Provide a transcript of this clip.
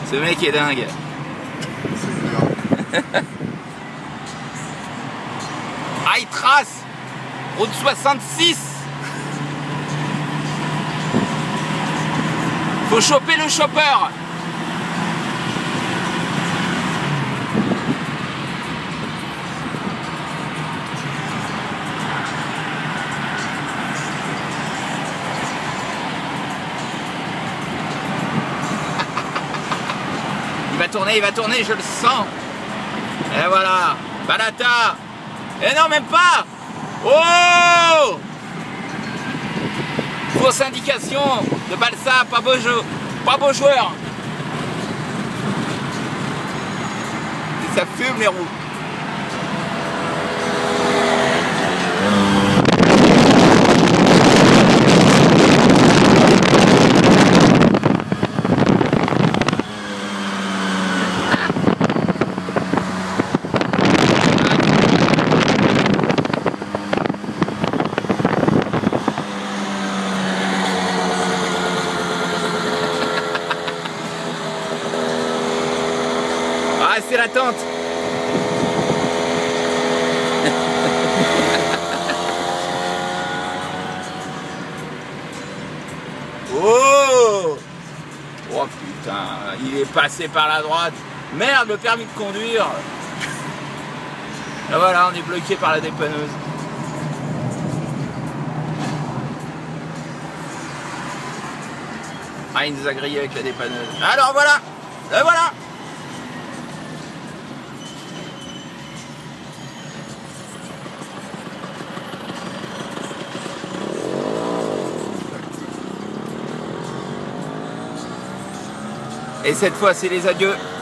Ce mec est dingue. C'est clair. Ah, il trace. Route 66. Faut choper le chopper. Il va tourner, je le sens. Et voilà. Balata. Et non, même pas. Oh! Fausse indication de Balsa, pas beau jeu, pas beau joueur. Et ça fume les roues. Ah, c'est la tente. Oh! Oh putain, il est passé par la droite. Merde, le permis de conduire. Et voilà, on est bloqué par la dépanneuse. Ah, il nous a grillé avec la dépanneuse. Alors voilà! Et voilà! Et cette fois, c'est les adieux.